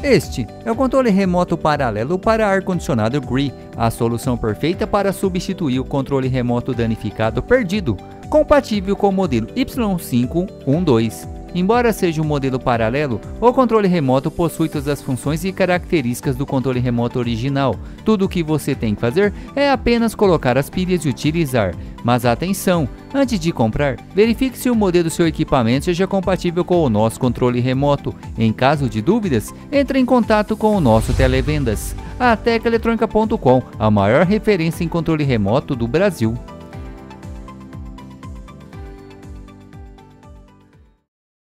Este é o controle remoto paralelo para ar-condicionado Gree, a solução perfeita para substituir o controle remoto danificado perdido, compatível com o modelo Y512. Embora seja um modelo paralelo, o controle remoto possui todas as funções e características do controle remoto original. Tudo o que você tem que fazer é apenas colocar as pilhas e utilizar. Mas atenção! Antes de comprar, verifique se o modelo do seu equipamento seja compatível com o nosso controle remoto. Em caso de dúvidas, entre em contato com o nosso televendas. A teclaeletronica.com, a maior referência em controle remoto do Brasil.